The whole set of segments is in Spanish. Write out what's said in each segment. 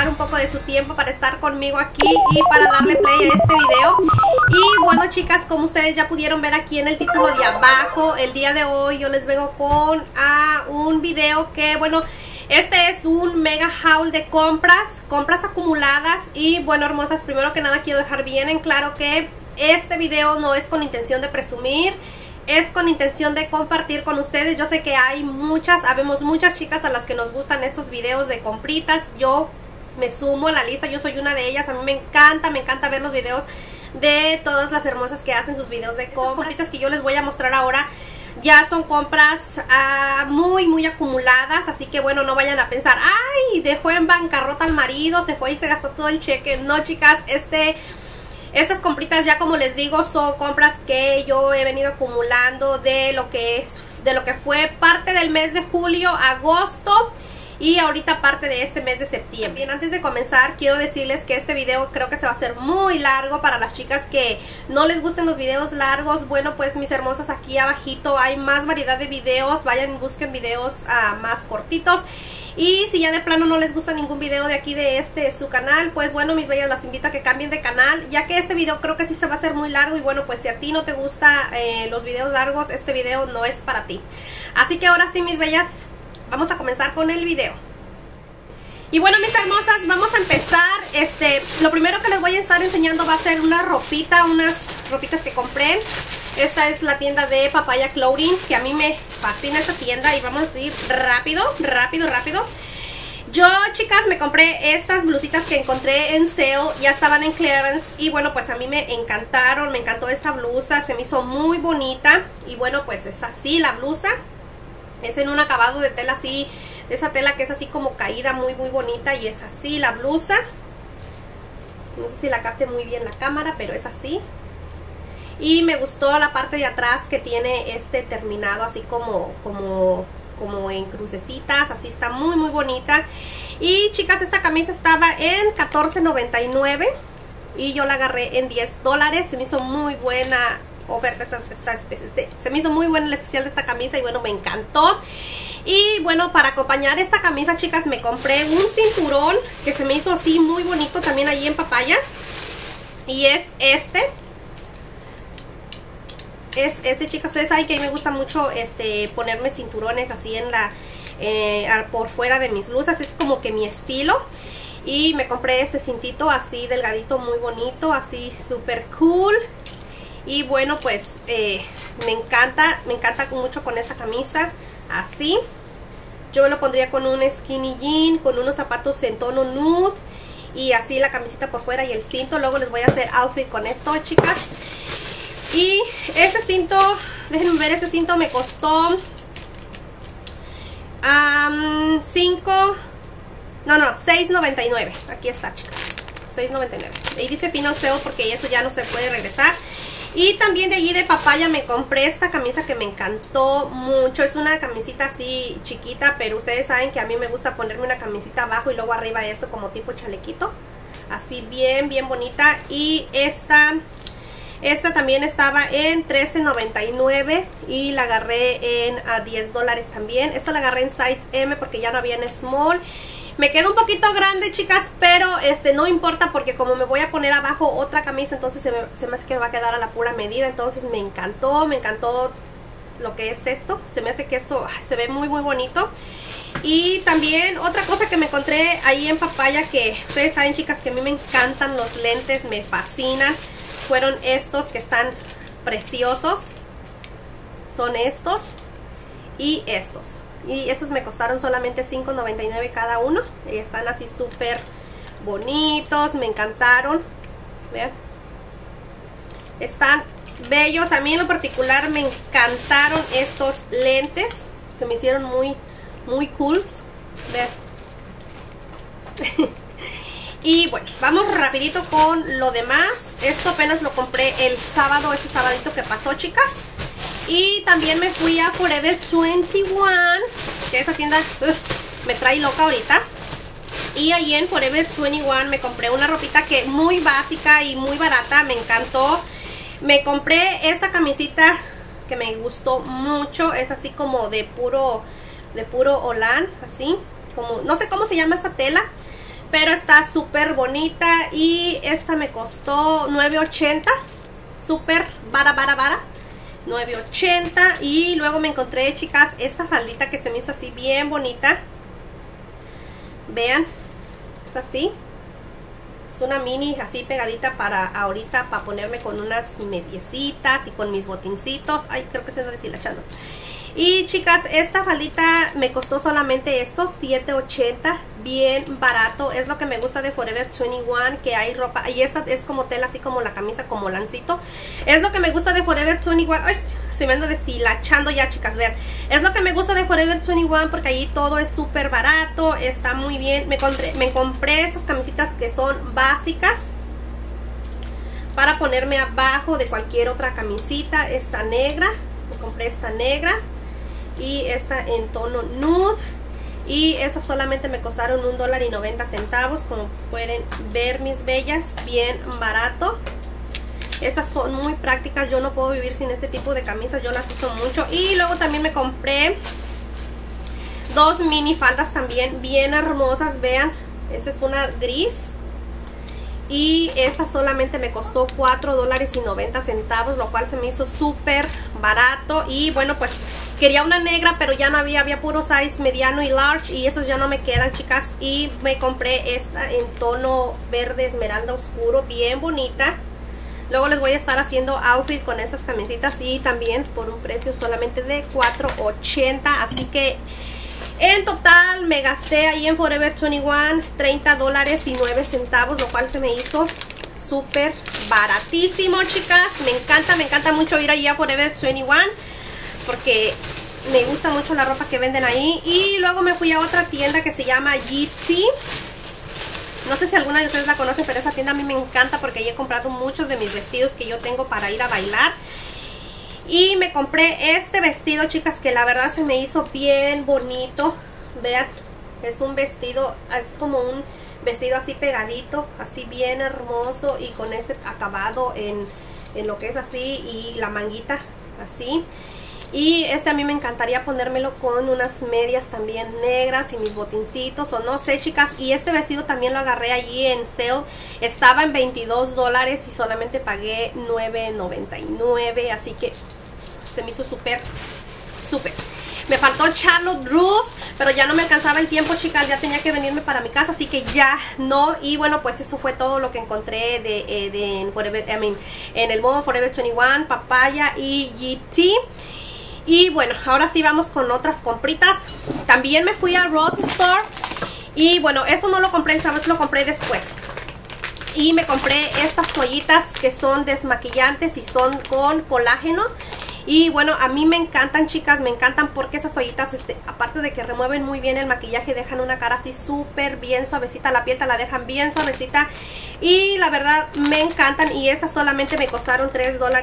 un poco de su tiempo para estar conmigo aquí y para darle play a este video. Y bueno, chicas, como ustedes ya pudieron ver aquí en el título de abajo, el día de hoy yo les vengo con un video que, bueno, este es un mega haul de compras acumuladas. Y bueno, hermosas, primero que nada quiero dejar bien en claro que este video no es con intención de presumir, es con intención de compartir con ustedes. Yo sé que habemos muchas chicas a las que nos gustan estos videos de compritas. Yo me sumo a la lista, yo soy una de ellas. A mí me encanta ver los videos de todas las hermosas que hacen sus videos de compras. Estas compritas que yo les voy a mostrar ahora ya son compras muy acumuladas, así que bueno, no vayan a pensar, ay, dejó en bancarrota al marido, se fue y se gastó todo el cheque. No, chicas, estas compritas, ya como les digo, son compras que yo he venido acumulando de lo que fue parte del mes de julio, agosto y ahorita parte de este mes de septiembre. Bien, antes de comenzar quiero decirles que este video creo que se va a hacer muy largo para las chicas que no les gusten los videos largos. Bueno, pues mis hermosas, aquí abajito hay más variedad de videos, vayan y busquen videos más cortitos. Y si ya de plano no les gusta ningún video de aquí de su canal, pues bueno, mis bellas, las invito a que cambien de canal, ya que este video creo que sí se va a hacer muy largo. Y bueno, pues si a ti no te gustan los videos largos, este video no es para ti. Así que ahora sí, mis bellas, vamos a comenzar con el video. Y bueno, mis hermosas, vamos a empezar. Lo primero que les voy a estar enseñando va a ser unas ropitas que compré. Esta es la tienda de Papaya Clothing, que a mí me fascina esta tienda. Y vamos a ir rápido. Yo, chicas, me compré estas blusitas que encontré en sale, ya estaban en clearance. Y bueno, pues a mí me encantaron, me encantó esta blusa, se me hizo muy bonita. Y bueno, pues es así la blusa. Es en un acabado de tela así, de esa tela que es así como caída, muy bonita. Y es así la blusa. No sé si la capte muy bien la cámara, pero es así. Y me gustó la parte de atrás que tiene terminado así como en crucecitas. Así está muy bonita. Y chicas, esta camisa estaba en $14.99 y yo la agarré en $10. Se me hizo muy buena oferta, se me hizo muy buena el especial de esta camisa. Y bueno, me encantó. Y bueno, para acompañar esta camisa, chicas, me compré un cinturón que se me hizo así muy bonito también allí en Papaya. Y es chicas, ustedes saben que a mí me gusta mucho ponerme cinturones así por fuera de mis blusas, es como que mi estilo. Y me compré este cintito así delgadito, muy bonito, así súper cool. Y bueno, pues me encanta mucho con esta camisa, así. Yo me lo pondría con un skinny jean, con unos zapatos en tono nude y así la camisita por fuera y el cinto. Luego les voy a hacer outfit con esto, chicas. Y ese cinto, déjenme ver, ese cinto me costó $6.99. Aquí está, chicas, $6.99. Ahí dice final sale porque eso ya no se puede regresar. Y también de allí de Papaya me compré esta camisa que me encantó mucho. Es una camisita así chiquita, pero ustedes saben que a mí me gusta ponerme una camisita abajo y luego arriba de esto como tipo chalequito. Así bien bonita. Y esta también estaba en $13.99 y la agarré en $10 también. Esta la agarré en size M porque ya no había en small. Me queda un poquito grande, chicas, pero no importa porque como me voy a poner abajo otra camisa, entonces se me hace que me va a quedar a la pura medida. Entonces me encantó lo que es esto. Se me hace que esto se ve muy bonito. Y también otra cosa que me encontré ahí en Papaya, que ustedes saben, chicas, que a mí me encantan los lentes, me fascinan. Fueron estos que están preciosos. Son estos y estos. Y estos me costaron solamente $5.99 cada uno. Y están así súper bonitos. Me encantaron. Vean. Están bellos. A mí en lo particular me encantaron estos lentes. Se me hicieron muy cools. Vean. Y bueno, vamos rapidito con lo demás. Esto apenas lo compré el sábado, este sabadito que pasó, chicas. Y también me fui a Forever 21, que esa tienda me trae loca ahorita. Y ahí en Forever 21 me compré una ropita que muy básica y muy barata, me encantó. Me compré esta camisita que me gustó mucho, es así como de puro holán, así como, no sé cómo se llama esta tela, pero está súper bonita. Y esta me costó $9.80, súper bara. $9.80. Y luego me encontré, chicas, esta faldita que se me hizo así bien bonita. Vean, es así. Es una mini así pegadita para ahorita, para ponerme con unas mediecitas y con mis botincitos. Ay, creo que se anda deshilachando. Y chicas, esta faldita me costó solamente esto, $7.80, bien barato. Es lo que me gusta de Forever 21, que hay ropa, y esta es como tela, así como la camisa, como lancito. Es lo que me gusta de Forever 21. Ay, se me anda deshilachando ya, chicas, vean. Es lo que me gusta de Forever 21, porque allí todo es súper barato, está muy bien. Me compré estas camisitas que son básicas para ponerme abajo de cualquier otra camisita. Esta negra, me compré esta negra. Y esta en tono nude. Y estas solamente me costaron $1.90. Como pueden ver, mis bellas, bien barato. Estas son muy prácticas. Yo no puedo vivir sin este tipo de camisas. Yo las uso mucho. Y luego también me compré dos mini faldas también bien hermosas. Vean, esta es una gris. Y esa solamente me costó $4.90, lo cual se me hizo súper barato. Y bueno, pues quería una negra, pero ya no había puro size mediano y large, y esas ya no me quedan, chicas. Y me compré esta en tono verde esmeralda oscuro, bien bonita. Luego les voy a estar haciendo outfit con estas camisitas, y también por un precio solamente de $4.80. Así que en total me gasté ahí en Forever 21 $30.09, lo cual se me hizo súper baratísimo, chicas. Me encanta mucho ir allí a Forever 21, porque me gusta mucho la ropa que venden ahí. Y luego me fui a otra tienda que se llama Yeezy. No sé si alguna de ustedes la conocen, pero esa tienda a mí me encanta, porque ahí he comprado muchos de mis vestidos que yo tengo para ir a bailar. Y me compré este vestido, chicas, que la verdad se me hizo bien bonito. Vean, es un vestido, es como un vestido así pegadito, así bien hermoso, y con este acabado en lo que es así, y la manguita así. Y este a mí me encantaría ponérmelo con unas medias también negras y mis botincitos, o no sé, chicas. Y este vestido también lo agarré allí en sale, estaba en $22 y solamente pagué $9.99, así que se me hizo súper. Me faltó Charlotte Russe, pero ya no me alcanzaba el tiempo, chicas, ya tenía que venirme para mi casa, así que ya no. Y bueno, pues eso fue todo lo que encontré en el modo Forever 21, Papaya y Yeezy. Y bueno, ahora sí vamos con otras compritas. También me fui a Ross Store, y bueno, esto no lo compré el sábado, lo compré después. Y me compré estas toallitas que son desmaquillantes y son con colágeno. Y bueno, a mí me encantan, chicas, me encantan, porque esas toallitas, aparte de que remueven muy bien el maquillaje, dejan una cara así súper bien suavecita, la piel te la dejan bien suavecita, y la verdad me encantan. Y estas solamente me costaron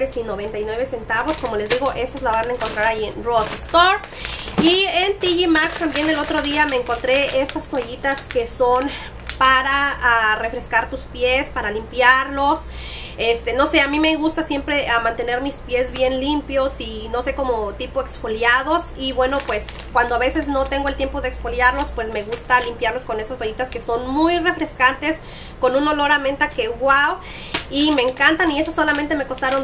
$3.99, como les digo, esas la van a encontrar ahí en Ross Store. Y en TJ Maxx también el otro día me encontré estas toallitas que son para refrescar tus pies, para limpiarlos. No sé, a mí me gusta siempre mantener mis pies bien limpios y no sé, como tipo exfoliados. Y bueno, pues cuando a veces no tengo el tiempo de exfoliarlos, pues me gusta limpiarlos con estas toallitas que son muy refrescantes, con un olor a menta que wow, y me encantan. Y esas solamente me costaron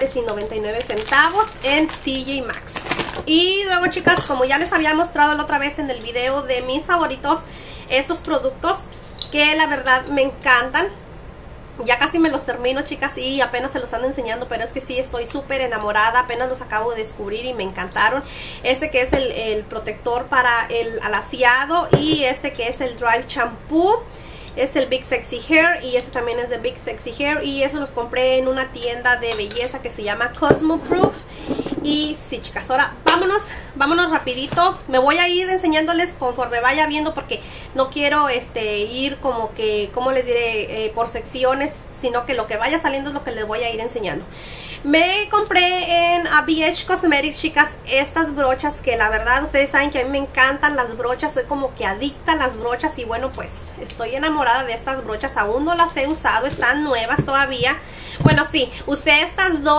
$2.99 en TJ Maxx. Y luego, chicas, como ya les había mostrado la otra vez en el video de mis favoritos, estos productos que la verdad me encantan. Ya casi me los termino, chicas, y apenas se los ando enseñando, pero es que sí, estoy súper enamorada. Apenas los acabo de descubrir y me encantaron. Este que es el protector para el alaciado, y este que es el Dry Shampoo. Es el Big Sexy Hair, y este también es de Big Sexy Hair. Y esos los compré en una tienda de belleza que se llama Cosmoproof. Y sí, chicas, ahora vámonos rapidito. Me voy a ir enseñándoles conforme vaya viendo, porque no quiero ir como que, ¿cómo les diré? Por secciones, sino que lo que vaya saliendo es lo que les voy a ir enseñando. Me compré en BH Cosmetics, chicas, estas brochas que la verdad ustedes saben que a mí me encantan las brochas. Soy como que adicta a las brochas, y bueno, pues estoy enamorada de estas brochas. Aún no las he usado, están nuevas todavía. Bueno, sí, usé estas dos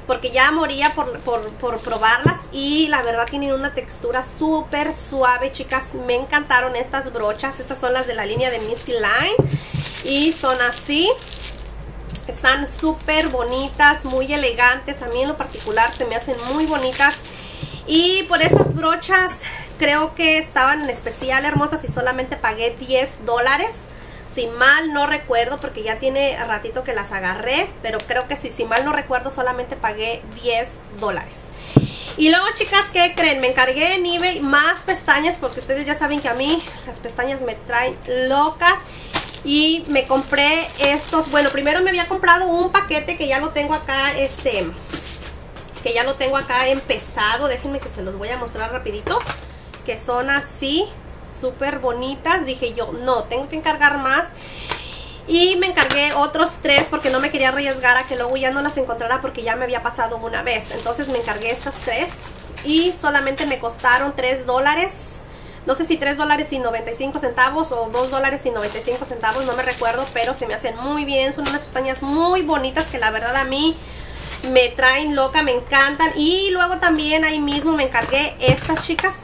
porque ya moría por probarlas. Y la verdad tienen una textura súper suave, chicas. Me encantaron estas brochas. Estas son las de la línea de Missy Line y son así. Están súper bonitas, muy elegantes. A mí en lo particular se me hacen muy bonitas. Y por estas brochas creo que estaban en especial, hermosas, y solamente pagué $10. Si mal no recuerdo, porque ya tiene ratito que las agarré, pero creo que sí, si mal no recuerdo, solamente pagué $10. Y luego, chicas, ¿qué creen? Me encargué en eBay más pestañas, porque ustedes ya saben que a mí las pestañas me traen loca. Y me compré estos. Bueno, primero me había comprado un paquete que ya lo tengo acá, que ya lo tengo acá empezado. Déjenme que se los voy a mostrar rapidito. Que son así, súper bonitas. Dije yo, no, tengo que encargar más. Y me encargué otros 3 porque no me quería arriesgar a que luego ya no las encontrara, porque ya me había pasado una vez. Entonces me encargué estas 3 y solamente me costaron $3. No sé si $3.95 o $2.95, no me recuerdo, pero se me hacen muy bien. Son unas pestañas muy bonitas que la verdad a mí me traen loca, me encantan. Y luego también ahí mismo me encargué estas, chicas.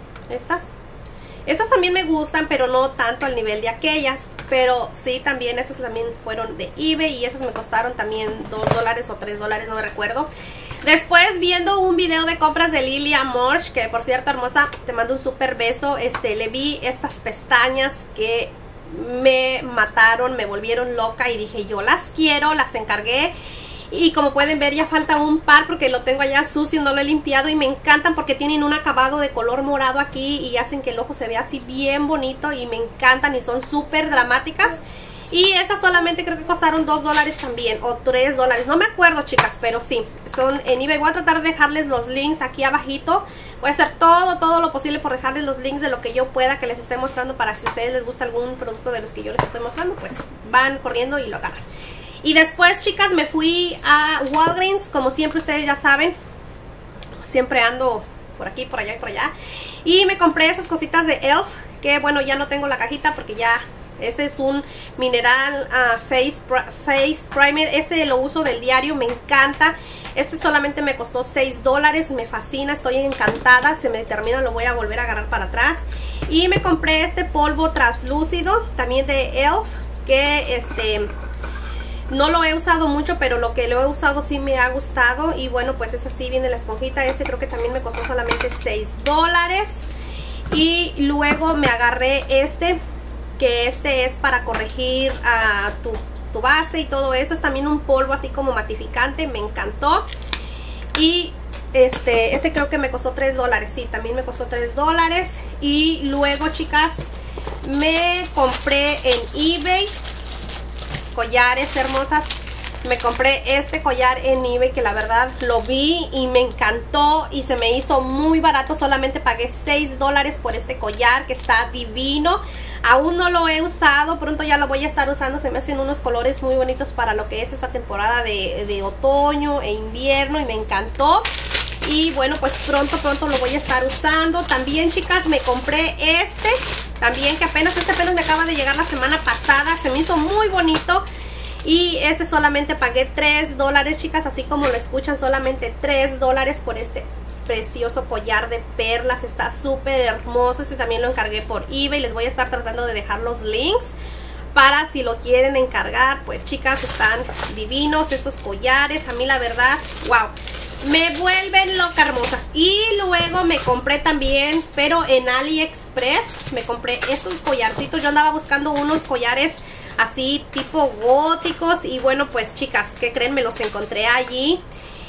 Estas también me gustan, pero no tanto al nivel de aquellas. Pero sí, también esas también fueron de eBay y esas me costaron también $2 o $3, no me recuerdo. Después, viendo un video de compras de Lilia Morch, que por cierto, hermosa, te mando un súper beso. Le vi estas pestañas que me mataron, me volvieron loca y dije yo las quiero, las encargué. Y como pueden ver, ya falta un par porque lo tengo allá sucio, no lo he limpiado. Y me encantan porque tienen un acabado de color morado aquí y hacen que el ojo se vea así bien bonito. Y me encantan y son súper dramáticas. Y estas solamente creo que costaron $2 también, o $3, no me acuerdo, chicas, pero sí, son en eBay. Voy a tratar de dejarles los links aquí abajito. Voy a hacer todo lo posible por dejarles los links de lo que yo pueda que les esté mostrando, para que si a ustedes les gusta algún producto de los que yo les estoy mostrando, pues van corriendo y lo agarran. Y después, chicas, me fui a Walgreens, como siempre ustedes ya saben. Siempre ando por aquí, por allá y por allá. Y me compré esas cositas de Elf, que bueno, ya no tengo la cajita porque ya... Este es un mineral face primer. Este lo uso del diario, me encanta. Este solamente me costó $6, me fascina, estoy encantada. Se me termina, lo voy a volver a agarrar para atrás. Y me compré este polvo translúcido, también de Elf, que no lo he usado mucho, pero lo que lo he usado sí me ha gustado. Y bueno, pues es así, viene la esponjita. Este creo que también me costó solamente $6. Y luego me agarré que este es para corregir tu base y todo eso. Es también un polvo así como matificante, me encantó. Y este creo que me costó $3, sí, también me costó $3. Y luego, chicas, me compré en eBay collares, hermosas. Me compré este collar en eBay que la verdad lo vi y me encantó y se me hizo muy barato. Solamente pagué $6 por este collar que está divino. Aún no lo he usado, pronto ya lo voy a estar usando. Se me hacen unos colores muy bonitos para lo que es esta temporada de otoño e invierno y me encantó. Y bueno, pues pronto lo voy a estar usando. También, chicas, me compré también que apenas me acaba de llegar la semana pasada. Se me hizo muy bonito. Y solamente pagué $3, chicas, así como lo escuchan, solamente $3 por este precioso collar de perlas. Está súper hermoso. También lo encargué por eBay. Les voy a estar tratando de dejar los links para si lo quieren encargar. Pues, chicas, están divinos estos collares. A mí la verdad, wow, me vuelven loca, hermosas. Y luego me compré también, pero en AliExpress, me compré estos collarcitos. Yo andaba buscando unos collares así tipo góticos y bueno, pues, chicas, ¿qué creen? Me los encontré allí.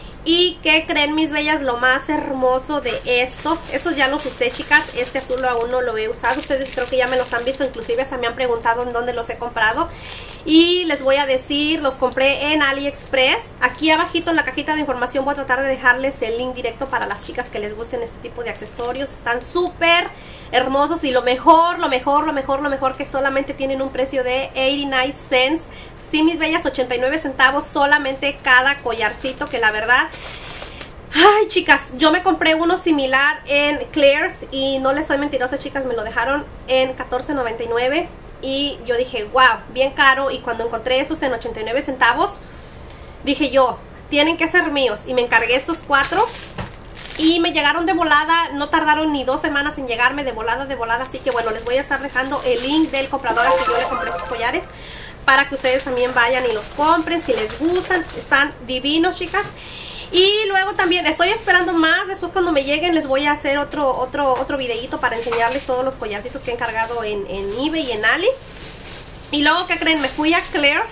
Y ¿qué creen, mis bellas? Lo más hermoso de estos ya los usé, chicas. Este azul aún no lo he usado. Ustedes creo que ya me los han visto, inclusive hasta me han preguntado en dónde los he comprado. Y les voy a decir, los compré en AliExpress. Aquí abajito en la cajita de información voy a tratar de dejarles el link directo para las chicas que les gusten este tipo de accesorios. Están súper hermosos y lo mejor que solamente tienen un precio de 89 cents. Sí, mis bellas, 89 centavos solamente cada collarcito, que la verdad... Ay, chicas, yo me compré uno similar en Claire's y no les soy mentirosa, chicas, me lo dejaron en $14.99 y yo dije, wow, bien caro. Y cuando encontré estos en 89 centavos, dije yo, tienen que ser míos. Y me encargué estos 4 y me llegaron de volada, no tardaron ni 2 semanas en llegarme de volada, así que bueno, les voy a estar dejando el link del comprador al que yo le compré estos collares para que ustedes también vayan y los compren si les gustan. Están divinos, chicas. Y luego también estoy esperando más. Después cuando me lleguen les voy a hacer otro videito para enseñarles todos los collarcitos que he encargado en eBay y en Ali. Y luego, ¿qué creen? Me fui a Claire's.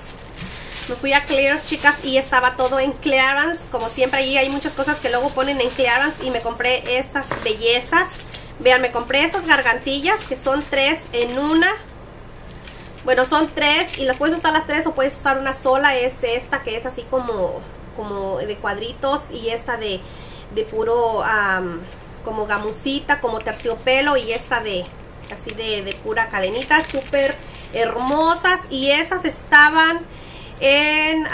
Chicas, y estaba todo en clearance. Como siempre, ahí hay muchas cosas que luego ponen en clearance. Y me compré estas bellezas. Vean, me compré estas gargantillas que son 3 en una. Bueno, son 3 y las puedes usar las 3 o puedes usar una sola. Es esta que es así como de cuadritos, y esta de puro como gamusita, como terciopelo, y esta así de pura cadenita, súper hermosas. Y estas estaban en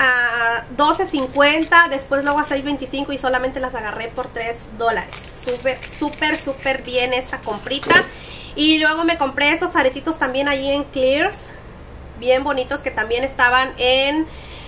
$12.50, después luego a $6.25 y solamente las agarré por $3. Súper bien esta comprita. Y luego me compré estos aretitos también allí en Claire's, bien bonitos, que también estaban en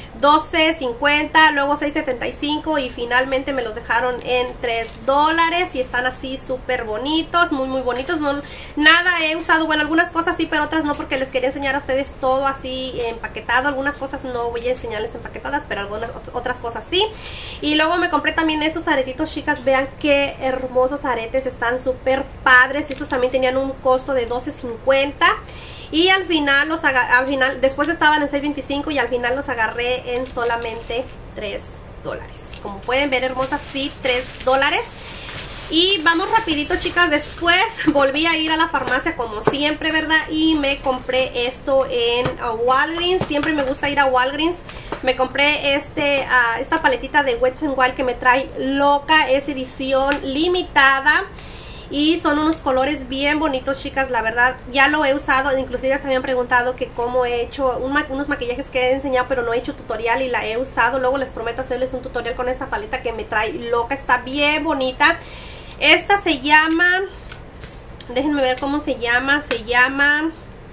$12.50, luego $6.75 y finalmente me los dejaron en $3 y están así súper bonitos, muy bonitos. No, nada he usado, bueno, algunas cosas sí, pero otras no, porque les quería enseñar a ustedes todo así empaquetado. Algunas cosas no voy a enseñarles empaquetadas, pero algunas otras cosas sí. Y luego me compré también estos aretitos, chicas. Vean qué hermosos aretes, están súper padres. Estos también tenían un costo de $12.50. Y al final, después estaban en $6.25 y al final los agarré en solamente $3. Como pueden ver, hermosas, sí, $3. Y vamos rapidito, chicas. Después volví a ir a la farmacia como siempre, ¿verdad? Y me compré esto en Walgreens. Siempre me gusta ir a Walgreens. Me compré esta paletita de Wet n Wild que me trae loca. Es edición limitada. Y son unos colores bien bonitos, chicas. La verdad, ya lo he usado. Inclusive hasta me han preguntado que cómo he hecho unos maquillajes que he enseñado, pero no he hecho tutorial y la he usado. Luego les prometo hacerles un tutorial con esta paleta que me trae loca. Está bien bonita. Esta se llama... déjenme ver cómo se llama. Se llama...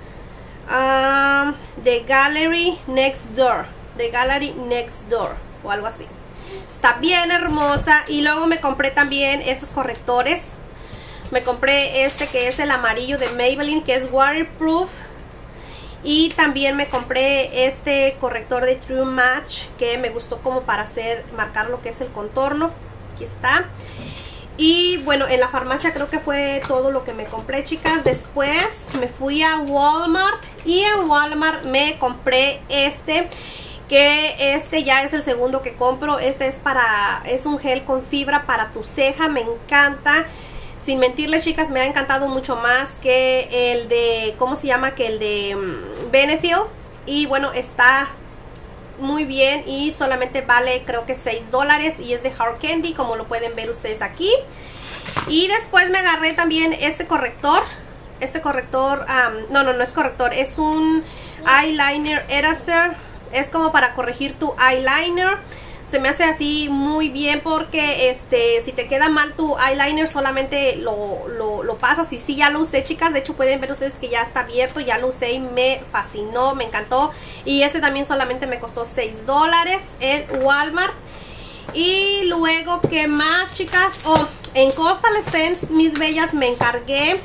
The Gallery Next Door. The Gallery Next Door. O algo así. Está bien hermosa. Y luego me compré también estos correctores. Me compré este que es el amarillo de Maybelline, que es waterproof. Y también me compré este corrector de True Match, que me gustó como para marcar lo que es el contorno. Aquí está. Y bueno, en la farmacia creo que fue todo lo que me compré, chicas. Después me fui a Walmart. Y en Walmart me compré que ya es el segundo que compro. Este es un gel con fibra para tu ceja. Me encanta. Sin mentirles, chicas, me ha encantado mucho más que el de, ¿cómo se llama? Que el de Benefit. Y bueno, está muy bien y solamente vale creo que $6 y es de Hard Candy, como lo pueden ver ustedes aquí. Y después me agarré también este corrector. No es corrector, es un eyeliner eraser. Es como para corregir tu eyeliner. Se me hace así muy bien porque si te queda mal tu eyeliner solamente lo pasas. Y sí, ya lo usé, chicas. De hecho pueden ver ustedes que ya está abierto. Ya lo usé y me fascinó, me encantó. Y este también solamente me costó $6 en Walmart. Y luego, ¿qué más, chicas? En Coastal Scents, mis bellas, me encargué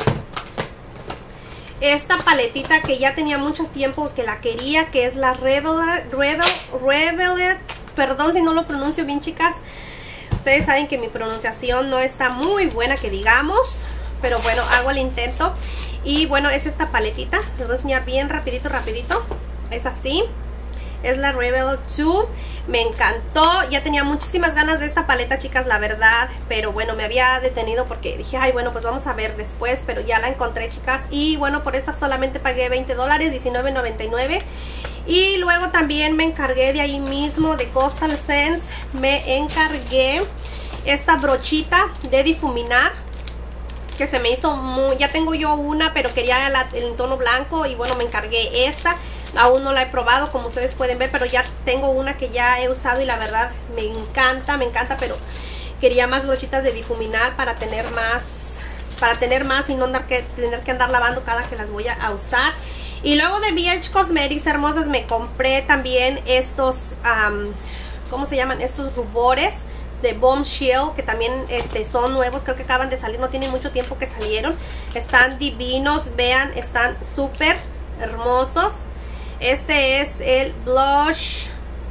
esta paletita que ya tenía mucho tiempo que la quería, que es la Revealed. Perdón si no lo pronuncio bien, chicas. Ustedes saben que mi pronunciación no está muy buena, que digamos. Pero bueno, hago el intento. Y bueno, es esta paletita. Les voy a enseñar bien rapidito. Es así. Es la Revealed 2. Me encantó. Ya tenía muchísimas ganas de esta paleta, chicas, la verdad. Pero bueno, me había detenido porque dije, ay, bueno, pues vamos a ver después. Pero ya la encontré, chicas. Y bueno, por esta solamente pagué $20, $19.99. Y luego también me encargué de ahí mismo, de Coastal Scents. Me encargué esta brochita de difuminar, que se me hizo muy... Ya tengo yo una, pero quería el tono blanco. Y bueno, me encargué esta. Aún no la he probado, como ustedes pueden ver, pero ya tengo una que ya he usado y la verdad me encanta, pero quería más brochitas de difuminar para tener más y no tener que andar lavando cada que las voy a usar. Y luego de BH Cosmetics, hermosas, me compré también estos, ¿cómo se llaman? Estos rubores de Bombshell, que también son nuevos, creo que acaban de salir, no tienen mucho tiempo que salieron. Están divinos, vean, están súper hermosos. Este es el blush.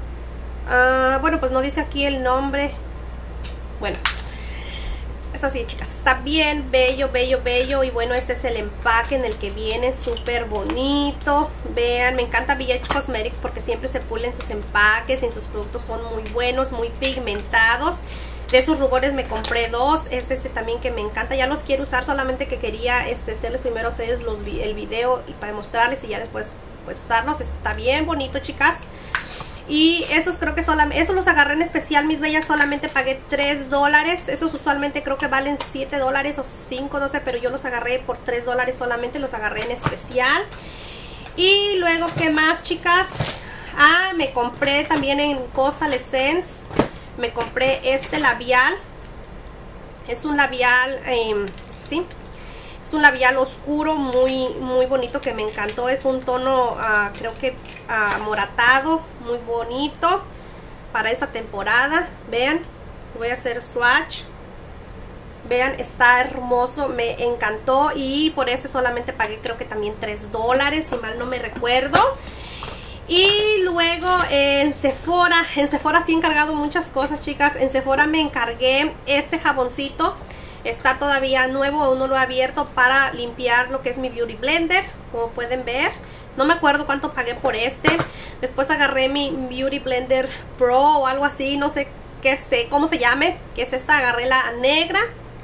Bueno, pues no dice aquí el nombre. Bueno, es así, chicas, está bien bello, bello, bello. Y bueno, este es el empaque en el que viene, súper bonito. Vean, me encanta VH Cosmetics porque siempre se pulen sus empaques y sus productos son muy buenos, muy pigmentados. De esos rubores me compré dos, es este también que me encanta. Ya los quiero usar, solamente que quería hacerles primero a ustedes el video y para mostrarles y ya después pues usarlos. Está bien bonito, chicas. Y estos creo que solamente, estos los agarré en especial, mis bellas, solamente pagué $3. Esos usualmente creo que valen $7 o 5, no sé, pero yo los agarré por $3 solamente, los agarré en especial. Y luego, ¿qué más, chicas? Me compré también en Coastal Essence, me compré este labial. Es un labial, sí, es un labial oscuro, muy bonito, que me encantó. Es un tono, creo que moratado, muy bonito para esa temporada. Vean, voy a hacer swatch. Vean, está hermoso, me encantó. Y por este solamente pagué creo que también $3, si mal no me recuerdo. Y luego en Sephora sí he encargado muchas cosas, chicas. En Sephora me encargué este jaboncito. Está todavía nuevo, aún no lo he abierto, para limpiar lo que es mi Beauty Blender, como pueden ver. No me acuerdo cuánto pagué por este. Después agarré mi Beauty Blender Pro o algo así, no sé qué cómo se llame, que es esta. Agarré la negra.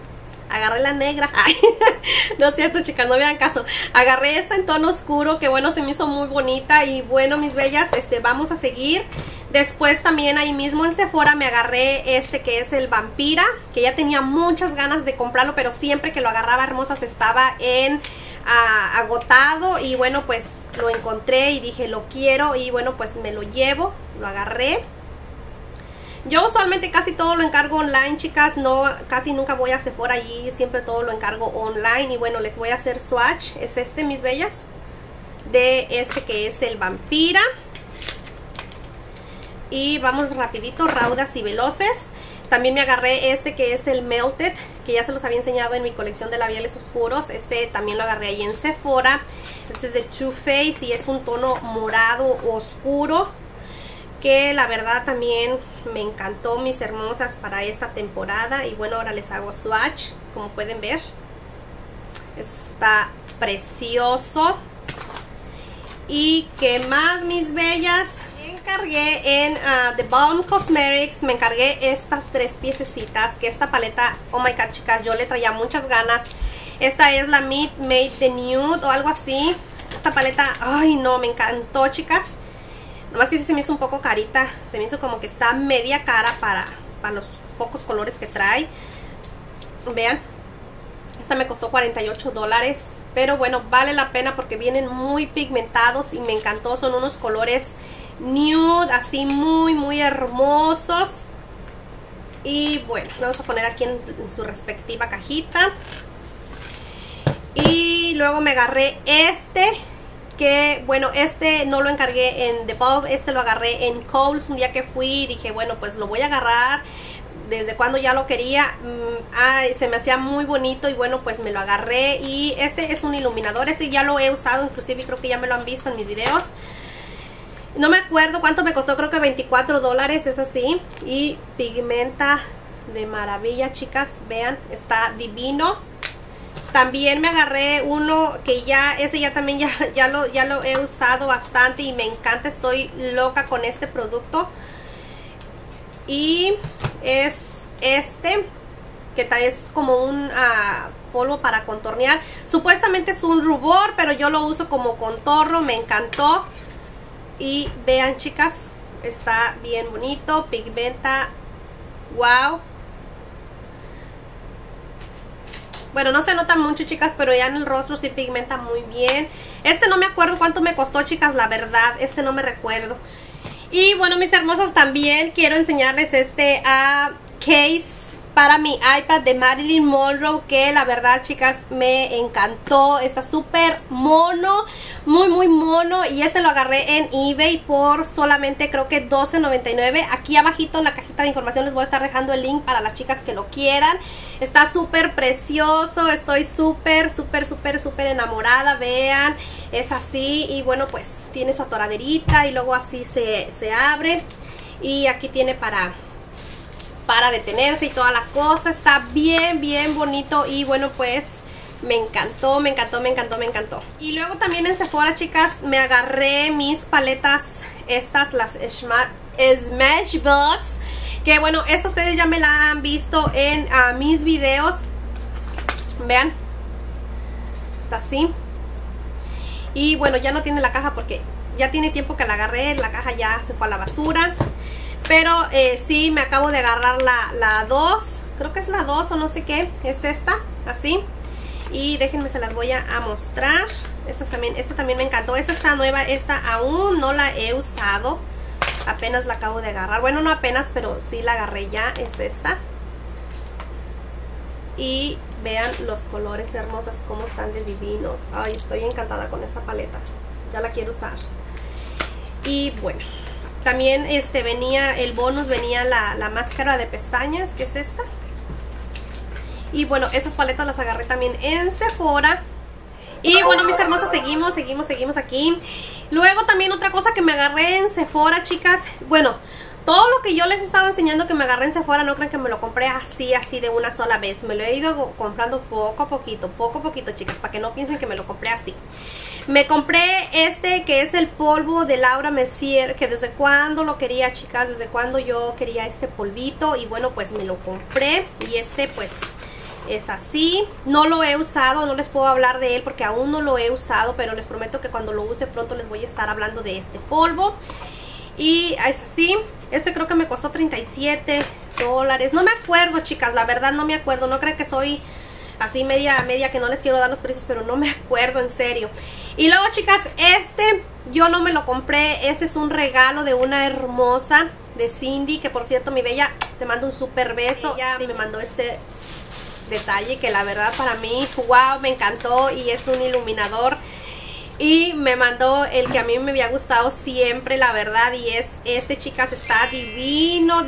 Ay, no es cierto, chicas, no me hagan caso. Agarré esta en tono oscuro, que bueno, se me hizo muy bonita. Y bueno, mis bellas, vamos a seguir. Después también ahí mismo en Sephora me agarré este que es el Vampira, que ya tenía muchas ganas de comprarlo, pero siempre que lo agarraba, hermosas, estaba en agotado. Y bueno, pues lo encontré y dije, lo quiero, y bueno, pues me lo llevo, lo agarré. Yo usualmente casi todo lo encargo online, chicas, no, casi nunca voy a Sephora, allí siempre todo lo encargo online. Y bueno, les voy a hacer swatch, es mis bellas, de este que es el Vampira. Y vamos rapidito, raudas y veloces. También me agarré este que es el Melted, que ya se los había enseñado en mi colección de labiales oscuros. Este también lo agarré ahí en Sephora. Este es de Too Faced y es un tono morado oscuro, que la verdad también me encantó, mis hermosas, para esta temporada. Y bueno, ahora les hago swatch, como pueden ver. Está precioso. Y qué más, mis bellas, encargué en The Balm Cosmetics. Me encargué estas 3 piececitas, que esta paleta, oh my god, chicas, yo le traía muchas ganas. Esta es la Meet Made the Nude o algo así. Esta paleta, ay no, me encantó, chicas. Nomás que sí se me hizo un poco carita. Se me hizo como que está media cara para los pocos colores que trae. Vean, esta me costó $48. Pero bueno, vale la pena porque vienen muy pigmentados y me encantó. Son unos colores nude, así muy hermosos. Y bueno, lo vamos a poner aquí en su respectiva cajita. Y luego me agarré que bueno, este no lo encargué en The Balm, este lo agarré en Kohl's un día que fui. Dije, bueno, pues lo voy a agarrar, desde cuando ya lo quería. Se me hacía muy bonito y bueno, pues me lo agarré. Y este es un iluminador, este ya lo he usado, inclusive creo que ya me lo han visto en mis videos. No me acuerdo cuánto me costó, creo que $24, es así. Y pigmenta de maravilla, chicas, vean, está divino. También me agarré uno que ese ya también ya lo he usado bastante y me encanta, estoy loca con este producto. Y es que es como un polvo para contornear. Supuestamente es un rubor, pero yo lo uso como contorno, me encantó. Y vean, chicas, está bien bonito, pigmenta, wow. Bueno, no se nota mucho, chicas, pero ya en el rostro sí pigmenta muy bien. Este no me acuerdo cuánto me costó, chicas, la verdad. Este no me recuerdo. Y bueno, mis hermosas, también quiero enseñarles case para mi iPad de Marilyn Monroe, que la verdad, chicas, me encantó. Está súper mono, muy mono, y este lo agarré en eBay por solamente creo que $12.99. Aquí abajito en la cajita de información les voy a estar dejando el link para las chicas que lo quieran. Está súper precioso, estoy súper enamorada. Vean, es así, y bueno, pues tiene su atoraderita y luego así se abre, y aquí tiene para detenerse y toda la cosa. Está bien bonito, y bueno, pues me encantó. Y luego también en Sephora, chicas, me agarré mis paletas estas, las Smashbox, que bueno, esto ustedes ya me la han visto en mis videos. Vean, está así. Y bueno, ya no tiene la caja porque ya tiene tiempo que la agarré, la caja ya se fue a la basura. Pero sí, me acabo de agarrar la 2, creo que es la 2 o no sé qué, es esta, así. Y déjenme, se las voy a mostrar. Esta también me encantó. Esta está nueva, esta aún no la he usado, apenas la acabo de agarrar. Bueno, no apenas, pero sí la agarré ya, es esta. Y vean los colores hermosos, cómo están de divinos. Ay, estoy encantada con esta paleta, ya la quiero usar. Y bueno, también venía el bonus, venía la máscara de pestañas, que es esta. Y bueno, estas paletas las agarré también en Sephora. Y bueno, mis hermosas, seguimos aquí. Luego también otra cosa que me agarré en Sephora, chicas. Bueno, todo lo que yo les estaba enseñando que me agarré en Sephora, no crean que me lo compré así de una sola vez. Me lo he ido comprando poco a poquito, chicas, para que no piensen que me lo compré así. Me compré que es el polvo de Laura Mercier, que desde cuando lo quería, chicas, desde cuando yo quería este polvito. Y bueno, pues me lo compré, y pues es así. No lo he usado, no les puedo hablar de él porque aún no lo he usado, pero les prometo que cuando lo use pronto les voy a estar hablando de este polvo. Y es así. Creo que me costó $37. No me acuerdo, chicas, la verdad no me acuerdo. No crean que soy así media que no les quiero dar los precios, pero no me acuerdo, en serio. Y luego, chicas, yo no me lo compré. Es un regalo de una hermosa, de Cindy, que por cierto, mi bella, te mando un súper beso. Ella me mandó este detalle que la verdad para mí, wow, me encantó, y es un iluminador. Y me mandó el que a mí me había gustado siempre, la verdad, y es chicas, está divino.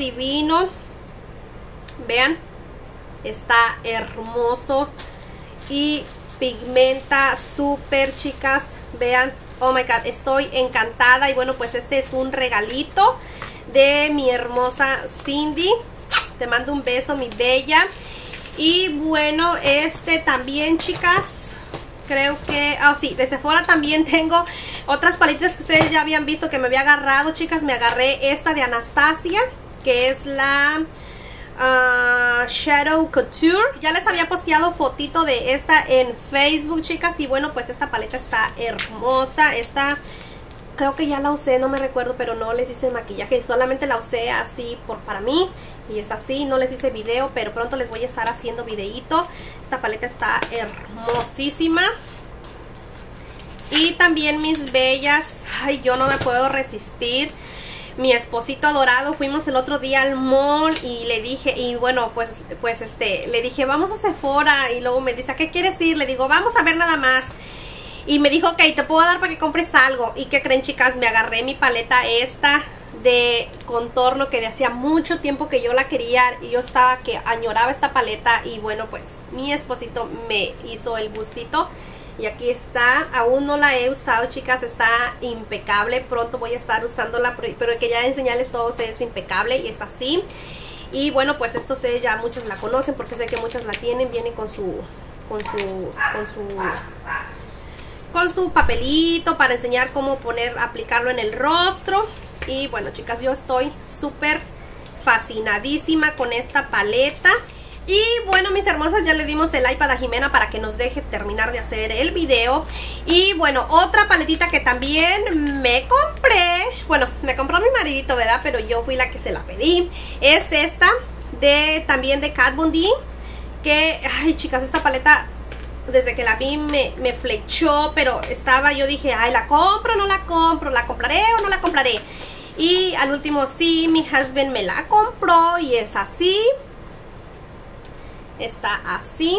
Vean, está hermoso y pigmenta súper, chicas. Vean, oh my god, estoy encantada. Y bueno, pues es un regalito de mi hermosa Cindy. Te mando un beso, mi bella. Y bueno, también, chicas, creo que, sí, de Sephora también tengo otras paletas que ustedes ya habían visto que me había agarrado, chicas. Me agarré esta de Anastasia, que es la Shadow Couture. Ya les había posteado fotito de esta en Facebook, chicas. Y bueno, pues esta paleta está hermosa. Esta creo que ya la usé, no me recuerdo, pero no les hice maquillaje, solamente la usé así para mí. Y es así, no les hice video, pero pronto les voy a estar haciendo videito. Esta paleta está hermosísima. Y también, mis bellas, ay, yo no me puedo resistir. Mi esposito adorado, fuimos el otro día al mall y le dije, y bueno, pues le dije, vamos a Sephora. Y luego me dice, ¿a qué quieres ir? Le digo, vamos a ver nada más. Y me dijo, ok, te puedo dar para que compres algo. ¿Y qué creen, chicas? Me agarré mi paleta de contorno, que de hacía mucho tiempo que yo la quería, y yo estaba que añoraba esta paleta. Y bueno, pues mi esposito me hizo el gustito, y aquí está. Aún no la he usado, chicas, está impecable. Pronto voy a estar usándola, pero quería enseñarles todo a ustedes impecable, y es así. Y bueno, pues esto ustedes ya muchas la conocen, porque sé que muchas la tienen. Viene con su papelito para enseñar cómo aplicarlo en el rostro. Y bueno, chicas, yo estoy súper fascinadísima con esta paleta. Y bueno, mis hermosas, ya le dimos el iPad a Jimena para que nos deje terminar de hacer el video. Y bueno, otra paletita que también me compré, bueno, me compró mi maridito, ¿verdad? Pero yo fui la que se la pedí. Es esta, también de Kat Von D, que, ay, chicas, esta paleta, desde que la vi me flechó, pero yo dije, ay, ¿la compro o no la compro? ¿La compraré o no la compraré? Y al último sí, mi husband me la compró, y es así. está así.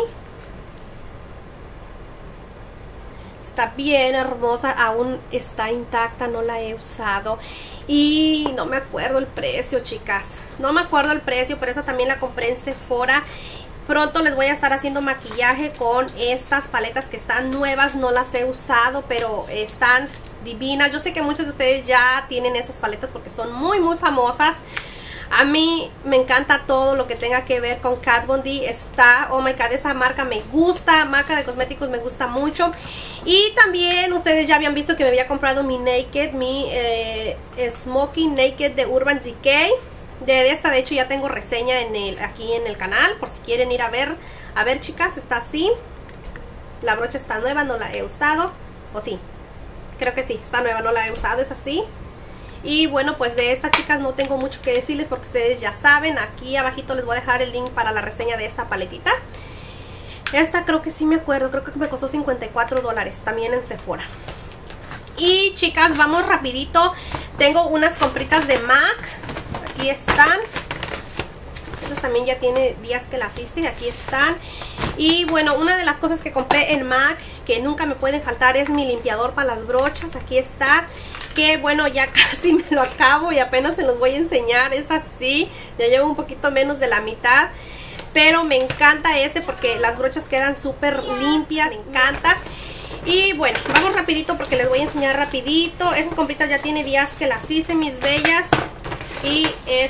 Está bien hermosa, aún está intacta, no la he usado. Y no me acuerdo el precio, chicas. No me acuerdo el precio, pero esa también la compré en Sephora. Pronto les voy a estar haciendo maquillaje con estas paletas que están nuevas. No las he usado, pero están divinas. Yo sé que muchos de ustedes ya tienen estas paletas porque son muy famosas. A mí me encanta todo lo que tenga que ver con Kat Von D. Está, oh my god, esa marca me gusta, marca de cosméticos me gusta mucho. Y también ustedes ya habían visto que me había comprado mi Naked, mi Smoking Naked de Urban Decay. De esta de hecho ya tengo reseña aquí en el canal, por si quieren ir a ver. A ver, chicas, está así. La brocha está nueva, no la he usado. ¿O sí? Creo que sí, está nueva, no la he usado, es así. Y bueno, pues de esta, chicas, no tengo mucho que decirles porque ustedes ya saben. Aquí abajito les voy a dejar el link para la reseña de esta paletita. Esta creo que sí me acuerdo, creo que me costó $54 también en Sephora. Y chicas, vamos rapidito. Tengo unas compritas de MAC. Aquí están. Estas también ya tiene días que las hice, aquí están. Y bueno, una de las cosas que compré en MAC que nunca me pueden faltar es mi limpiador para las brochas. Aquí está. Que bueno, ya casi me lo acabo y apenas se los voy a enseñar. Es así, ya llevo un poquito menos de la mitad, pero me encanta este porque las brochas quedan súper limpias, me encanta. Y bueno, vamos rapidito porque les voy a enseñar rapidito. Esas compritas ya tiene días que las hice, mis bellas. Y es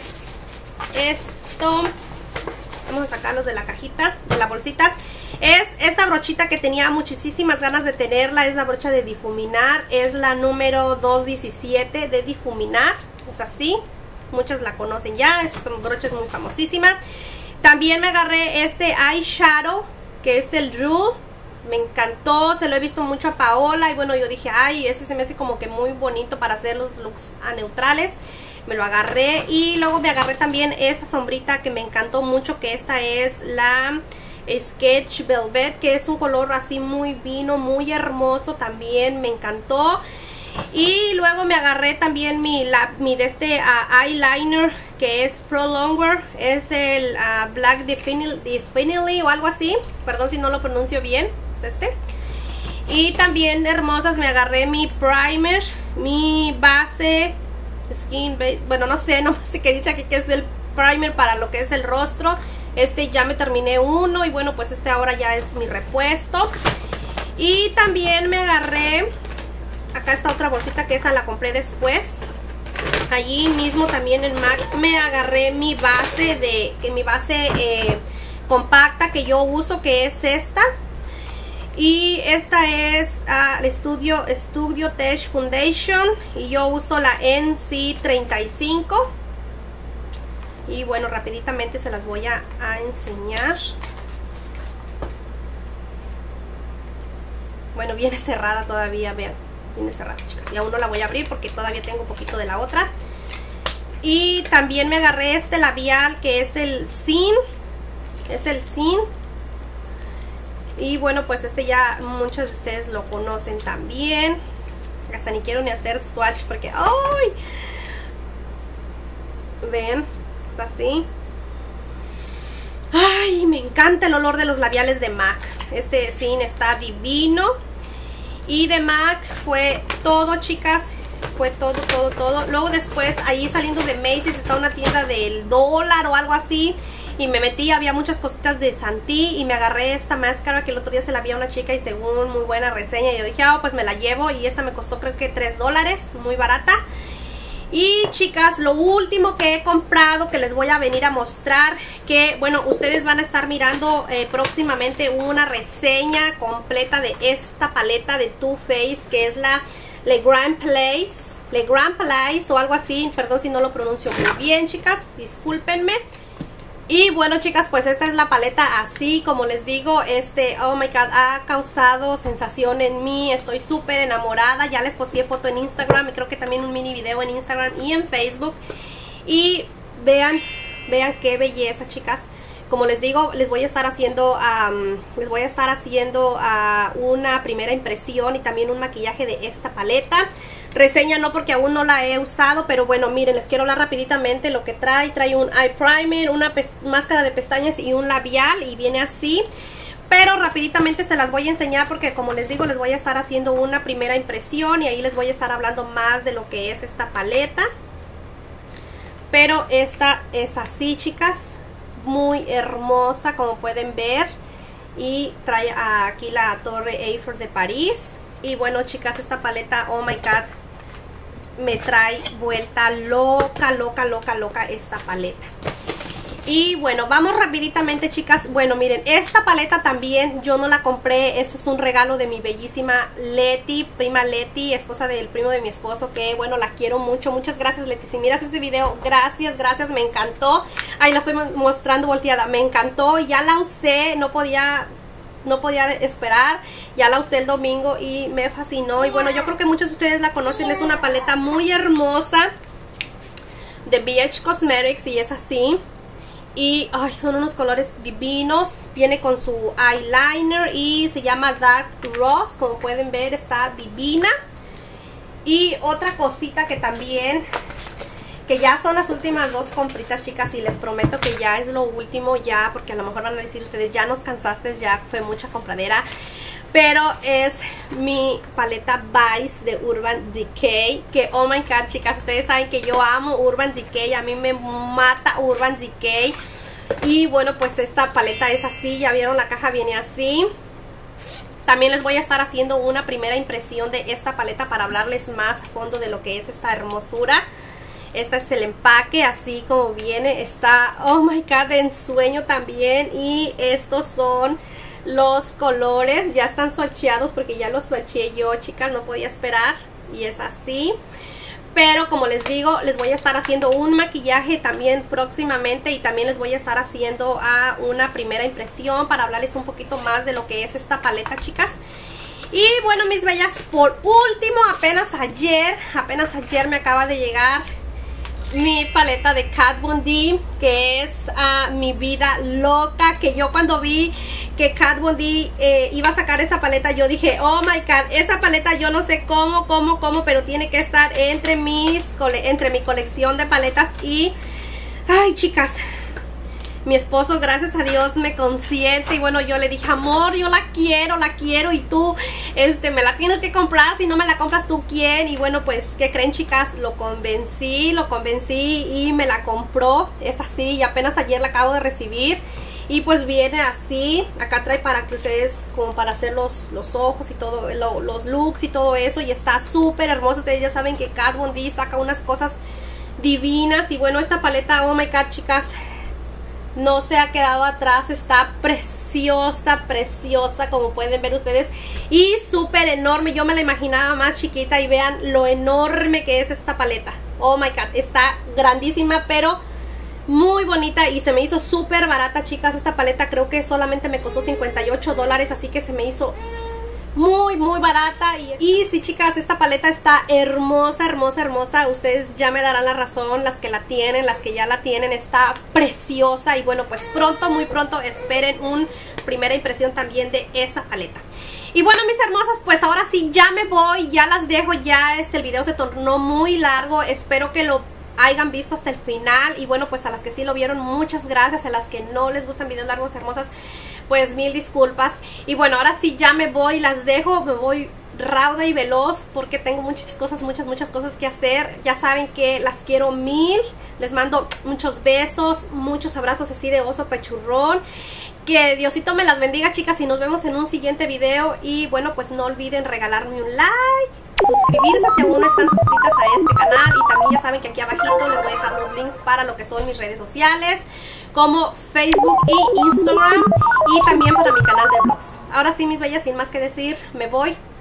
esto. Vamos a sacarlos de la cajita, de la bolsita. Es esta brochita que tenía muchísimas ganas de tenerla. Es la brocha de difuminar. Es la número 217 de difuminar. Es así. Muchas la conocen ya. Esta brocha es muy famosísima. También me agarré este eyeshadow, que es el Rule. Me encantó. Se lo he visto mucho a Paola. Y bueno, yo dije, ay, ese se me hace como que muy bonito para hacer los looks neutrales. Me lo agarré. Y luego me agarré también esa sombrita que me encantó mucho, que esta es la Sketch Velvet, que es un color así muy vino, muy hermoso, también me encantó. Y luego me agarré también mi de este eyeliner, que es Pro Longer, es el Black Definitely o algo así, perdón si no lo pronuncio bien, es este. Y también, hermosas, me agarré mi primer, mi base Skin Base, bueno, no sé qué dice aquí que es el primer para lo que es el rostro. Este ya me terminé uno y bueno, pues este ahora ya es mi repuesto. Y también me agarré, acá está otra bolsita que esta la compré después. Allí mismo también en MAC me agarré mi base compacta que yo uso, que es esta. Y esta es el Studio Tech Foundation y yo uso la NC35. Y bueno, rapiditamente se las voy a enseñar. Bueno, viene cerrada todavía, vean. Viene cerrada, chicas. Y aún no la voy a abrir porque todavía tengo un poquito de la otra. Y también me agarré este labial que es el Sin. Es el Sin. Y bueno, pues este ya muchos de ustedes lo conocen también. Hasta ni quiero ni hacer swatch porque ¡ay! Ven, es así. Ay, me encanta el olor de los labiales de MAC. Este Sin está divino. Y de MAC fue todo, chicas. Fue todo. Luego después, ahí saliendo de Macy's, está una tienda del dólar o algo así. Y me metí, había muchas cositas de Santee. Y me agarré esta máscara que el otro día se la vi a una chica y según muy buena reseña. Y yo dije, pues me la llevo. Y esta me costó creo que $3, muy barata. Y chicas, lo último que he comprado que les voy a venir a mostrar, que bueno, ustedes van a estar mirando próximamente una reseña completa de esta paleta de Too Faced, que es la Le Grand Place o algo así, perdón si no lo pronuncio muy bien, chicas, discúlpenme. Y bueno, chicas, pues esta es la paleta así, como les digo, oh my god, ha causado sensación en mí, estoy súper enamorada. Ya les posteé foto en Instagram y creo que también un mini video en Instagram y en Facebook. Y vean qué belleza, chicas. Como les digo, les voy a estar haciendo una primera impresión y también un maquillaje de esta paleta. reseña, no porque aún no la he usado, pero bueno, miren, les quiero hablar rapiditamente lo que trae. Trae un eye primer, una máscara de pestañas y un labial, y viene así. Pero rapiditamente se las voy a enseñar porque, como les digo, les voy a estar haciendo una primera impresión y ahí les voy a estar hablando más de lo que es esta paleta. Pero esta es así, chicas, muy hermosa, como pueden ver. Y trae aquí la Torre Eiffel de París. Y bueno, chicas, esta paleta, oh my god, me trae vuelta loca, loca, loca, loca esta paleta. Y bueno, vamos rapiditamente, chicas. Bueno, miren, esta paleta también yo no la compré. Este es un regalo de mi bellísima Leti, prima Leti, esposa del primo de mi esposo, que bueno, la quiero mucho. Muchas gracias, Leti. Si miras este video, gracias, gracias, me encantó. Ahí la estoy mostrando volteada, me encantó. Ya la usé, no podía esperar. Ya la usé el domingo y me fascinó. Y bueno, yo creo que muchos de ustedes la conocen. Es una paleta muy hermosa de BH Cosmetics y es así. Y ay, son unos colores divinos. Viene con su eyeliner y se llama Dark Rose. Como pueden ver, está divina. Y otra cosita que también, que ya son las últimas dos compritas, chicas, y les prometo que ya es lo último ya, porque a lo mejor van a decir ustedes, ya nos cansaste, ya fue mucha compradera. Pero es mi paleta Vice de Urban Decay, que oh my god, chicas, ustedes saben que yo amo Urban Decay, a mí me mata Urban Decay. Y bueno, pues esta paleta es así, ya vieron, la caja viene así. También les voy a estar haciendo una primera impresión de esta paleta para hablarles más a fondo de lo que es esta hermosura. Este es el empaque, así como viene, está, oh my god, de ensueño también. Y estos son los colores, ya están swatcheados porque ya los swatché yo, chicas, no podía esperar. Y es así. Pero como les digo, les voy a estar haciendo un maquillaje también próximamente. Y también les voy a estar haciendo una primera impresión para hablarles un poquito más de lo que es esta paleta, chicas. Y bueno, mis bellas, por último, apenas ayer me acaba de llegar mi paleta de Kat Von D, que es mi vida loca. Que yo cuando vi que Kat Von D iba a sacar esa paleta, yo dije, oh my god, esa paleta yo no sé cómo, pero tiene que estar entre mi colección de paletas. Y ay, chicas, mi esposo, gracias a Dios, me consiente. Y bueno, yo le dije, amor, yo la quiero. Y tú, me la tienes que comprar. Si no me la compras, ¿tú quién? Y bueno, pues, ¿qué creen, chicas? Lo convencí y me la compró. Es así, y apenas ayer la acabo de recibir. Y pues viene así. Acá trae para que ustedes, como para hacer los ojos y todo, los looks y todo eso. Y está súper hermoso. Ustedes ya saben que Kat Von D saca unas cosas divinas. Y bueno, esta paleta, oh my god, chicas, no se ha quedado atrás, está preciosa, preciosa, como pueden ver ustedes. Y súper enorme, yo me la imaginaba más chiquita y vean lo enorme que es esta paleta. Oh my god, está grandísima, pero muy bonita y se me hizo súper barata, chicas. Esta paleta creo que solamente me costó $58, así que se me hizo muy barata. Y sí, chicas, esta paleta está hermosa, hermosa. Ustedes ya me darán la razón, las que la tienen, las que ya la tienen, está preciosa. Y bueno, pues pronto, muy pronto esperen una primera impresión también de esa paleta. Y bueno, mis hermosas, pues ahora sí ya me voy, ya las dejo. Ya el video se tornó muy largo, espero que lo hayan visto hasta el final. Y bueno, pues a las que sí lo vieron, muchas gracias. A las que no les gustan videos largos, hermosas, pues mil disculpas. Y bueno, ahora sí ya me voy, las dejo, me voy rauda y veloz porque tengo muchas cosas que hacer. Ya saben que las quiero mil, les mando muchos besos, muchos abrazos así de oso pechurrón. Que Diosito me las bendiga, chicas, y nos vemos en un siguiente video. Y bueno, pues no olviden regalarme un like, suscribirse si aún no están suscritas a este canal. Y también ya saben que aquí abajito les voy a dejar los links para lo que son mis redes sociales, como Facebook y Instagram, y también para mi canal de vlogs. Ahora sí, mis bellas, sin más que decir, me voy.